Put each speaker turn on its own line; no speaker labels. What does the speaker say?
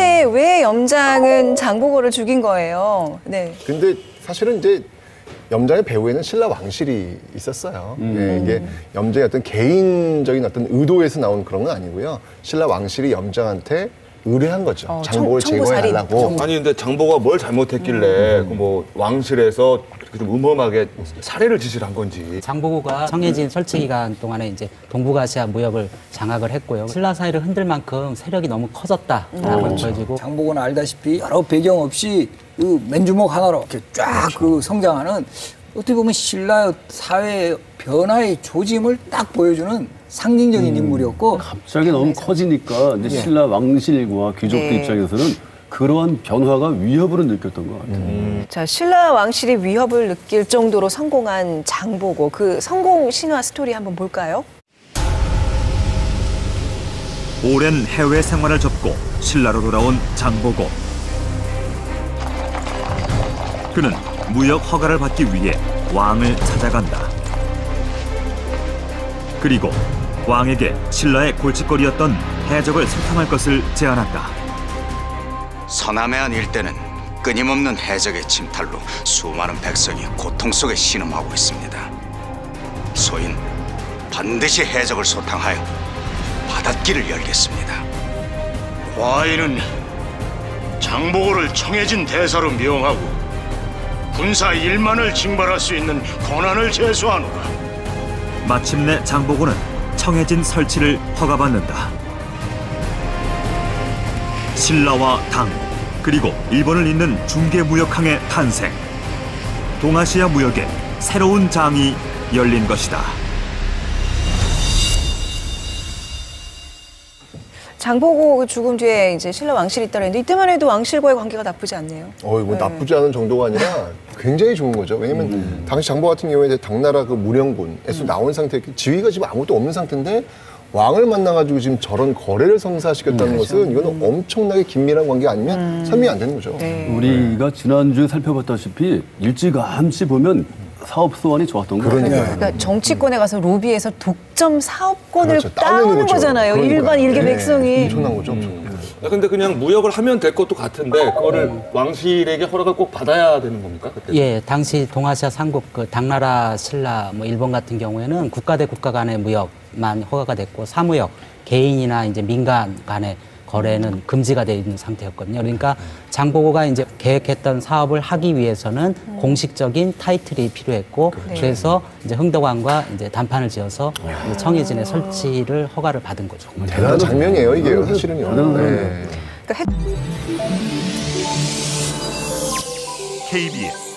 근데 왜 염장은 장보고를 죽인 거예요? 네.
근데 사실은 이제 염장의 배후에는 신라 왕실이 있었어요. 예, 이게 염장의 어떤 개인적인 어떤 의도에서 나온 그런 건 아니고요. 신라 왕실이 염장한테 의뢰한 거죠. 장보고를 제거해달라고.
아니 근데 장보고가 뭘 잘못했길래 뭐 왕실에서 그렇게 좀 음험하게 살해를 지시를 한 건지.
장보고가 청해진 설치 기간 동안에 이제 동북아시아 무역을 장악을 했고요. 신라 사회를 흔들 만큼 세력이 너무 커졌다라고 보여지고.
장보고는 알다시피 여러 배경 없이 그 맨주먹 하나로 이렇게 쫙 그 성장하는 어떻게 보면 신라 사회 변화의 조짐을 딱 보여주는 상징적인 인물이었고
갑자기 너무 커지니까 이제 신라 왕실과 귀족들 입장에서는 그러한 변화가 위협으로 느꼈던 것 같아요.
자, 신라 왕실이 위협을 느낄 정도로 성공한 장보고 그 성공 신화 스토리 한번 볼까요?
오랜 해외 생활을 접고 신라로 돌아온 장보고. 그는 무역 허가를 받기 위해 왕을 찾아간다. 그리고 왕에게 신라의 골칫거리였던 해적을 소탕할 것을 제안한다.
서남해안 일대는 끊임없는 해적의 침탈로 수많은 백성이 고통 속에 신음하고 있습니다. 소인 반드시 해적을 소탕하여 바닷길을 열겠습니다.
과인은 장보고를 청해진 대사로 명하고 군사 1만을 징발할 수 있는 권한을 제수하노라.
마침내 장보고는 청해진 설치를 허가받는다. 신라와 당, 그리고 일본을 잇는 중개무역항의 탄생. 동아시아 무역에 새로운 장이 열린 것이다.
장보고 죽음 뒤에 이제 신라 왕실이 있다 그랬는데 이때만 해도 왕실과의 관계가 나쁘지 않네요.
뭐 나쁘지 않은 정도가 아니라 굉장히 좋은 거죠. 왜냐면 당시 장보 같은 경우에 이제 당나라 그 무령군에서 나온 상태, 지위가 지금 아무것도 없는 상태인데 왕을 만나가지고 지금 저런 거래를 성사시켰다는 것은 이거는 엄청나게 긴밀한 관계 아니면 설명이 안 되는 거죠.
우리가 지난주에 살펴봤다시피 일찌감치 보면 사업 소원이 좋았던 거 같아요.
그러니까 정치권에 가서 로비해서 독점 사업권을
그렇죠.
따오는 거잖아요.
그러니까요.
일반 일개 백성이.
엄청난 거죠. 엄청난 거.
근데 그냥 무역을 하면 될 것도 같은데 그거를 왕실에게 허락을 꼭 받아야 되는 겁니까? 그때?
예, 당시 동아시아 삼국 그 당나라, 신라, 뭐 일본 같은 경우에는 국가 대 국가 간의 무역만 허가가 됐고 사무역, 개인이나 이제 민간 간의 거래는 금지가 되어 있는 상태였거든요. 그러니까 장보고가 이제 계획했던 사업을 하기 위해서는 공식적인 타이틀이 필요했고 그래서 이제 흥덕왕과 이제 단판을 지어서 이제 청해진의 설치를 허가를 받은 거죠.
대단한 장면이에요, 이게 사실은요. 네.
그러니까
KBS